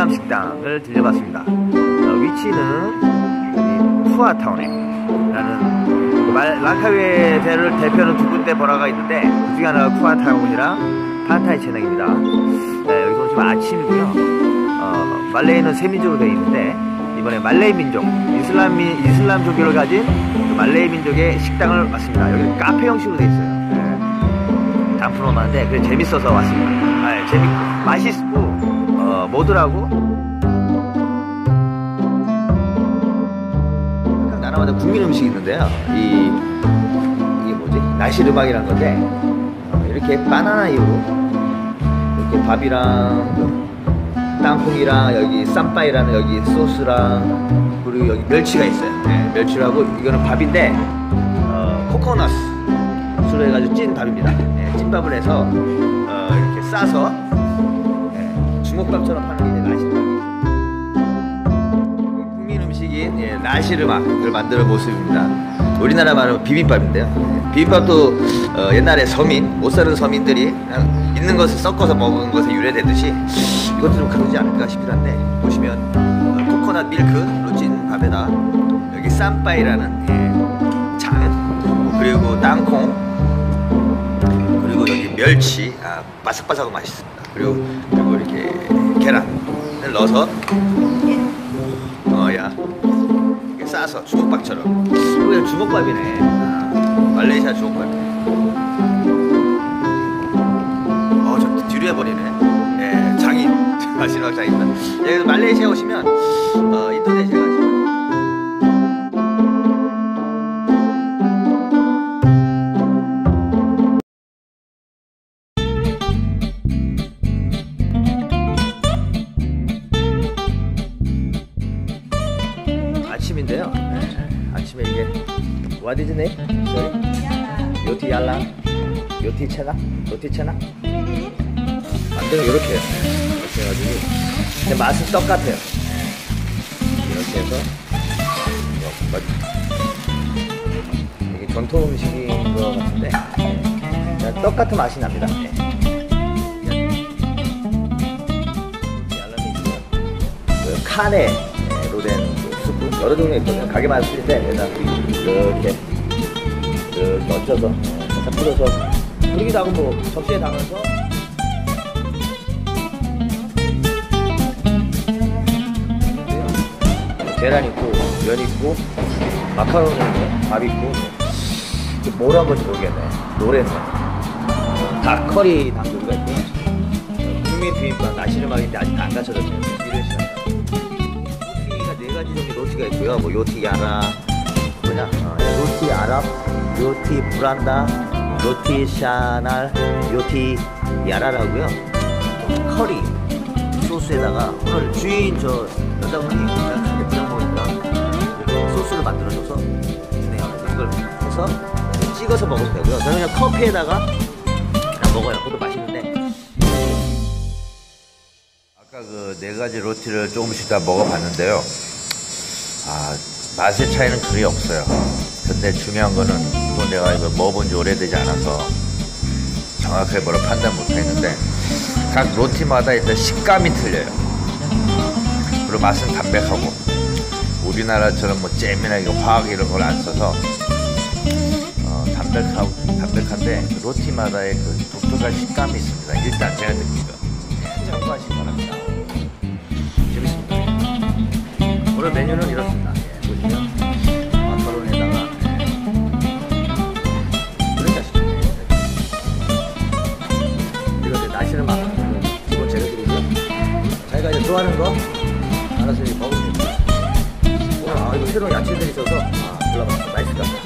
종합식당을 들려봤습니다. 위치는 여기 푸아타운에 라는 랑카위의 대표는 두 군데 번화가 있는데 그 중에 하나가 푸아타운이랑 판타이 체낭입니다. 네, 여기서 지금 아침이고요. 말레이는 세민족으로 되어 있는데 이번에 말레이 민족, 이슬람 종교를 가진 그 말레이 민족의 식당을 왔습니다. 여기는 카페 형식으로 되어 있어요. 네. 단프로 많은데 그래 재밌어서 왔습니다. 네, 재밌고 맛있고 뭐더라고? 각 나라마다 국민 음식이 있는데요. 이게 뭐지? 나시르박이란 건데 이렇게 바나나 이후로 이렇게 밥이랑 땅콩이랑 여기 쌈바이라는 여기 소스랑 그리고 여기 멸치가 있어요. 네, 멸치라고 이거는 밥인데 코코넛으로 해가지고 찐 밥입니다. 네, 찐밥을 해서 이렇게 싸서 주먹밥처럼 파는 게 이제 나시르막이에요. 국민 음식인 나시르막을 만드는 모습입니다. 우리나라 말은 비빔밥인데요. 비빔밥도 옛날에 못 사는 서민들이 그냥 있는 것을 섞어서 먹은 것에 유래되듯이 이것도 좀 그러지 않을까 싶긴 한데, 보시면 코코넛 밀크로 찐 밥에다 여기 쌈바이라는 장, 그리고 땅콩, 그리고 여기 멸치, 바삭바삭하고 맛있습니다. 그리고 이렇게 계란을 넣어서 이렇게 싸서 주먹밥처럼. 이거 주먹밥이네. 말레이시아 주먹밥이네. 저 뒤로 해버리네. 예, 장인. 마지막 장인입니다. 여기 말레이시아 오시면 인도네시아 가시면 아침인데요. 아침에 이게 What is it? 요티 얄랑, 요티 체나, 요티 체나. 만들면 이렇게 해요. 이렇게 해가지고 근데 맛은 똑같아요. 이렇게 해서 이게 전통 음식인 것 같은데 그냥 똑같은 맛이 납니다. 그 카레로 된 스프 여러 종류 있거든요. 가게 맛있을 때 일단 이렇게 얹어서 살짝 뿌려서 뿌리기도 하고 뭐 접시에 담아서 계란 있고 면 있고 마카로니 있고 밥 있고 뭐란 건지 모르겠네. 노래는 닭커리 당근가 있고 국민 비빔밥 나시르막인데 아직 안 갖춰졌어요. 이런 시간 로티가 4가지 종류 로티가 있고요. 뭐 요티 야라 요티 아랍, 요티 브란다, 요티 샤날, 요티 야라라고요. 커리 소스에다가 오늘 주인 저 여자분이 그냥 그냥 먹으니까 소스를 만들어줘서 주네요. 그래서 이걸 해서 찍어서 먹으면 되고요. 저는 그냥 커피에다가 그냥 먹어요. 그것도 맛있는데. 아까 그 4가지 로티를 조금씩 다 먹어봤는데요. 맛의 차이는 그리 없어요. 근데 중요한 거는 또 내가 이거 먹어본 지 오래되지 않아서 정확하게 뭐라 판단 못하겠는데 각 로티마다 일단 식감이 틀려요. 그리고 맛은 담백하고 우리나라처럼 뭐 잼이나 이거 화학 이런 걸 안 써서 담백한데 그 로티마다의 그 독특한 식감이 있습니다. 일단 제가 느낀 거 참고하시기 바랍니다. 재밌습니다. 오늘 메뉴는 이렇습니다. 보시면 마카로니에다가 이거 이제 나시르막 기본 재료들이고요. 자기가 이제 좋아하는 거 알아서 먹으면 됩니다. 이거 새로운 야채들이 있어서 골라봤어요. 맛있다.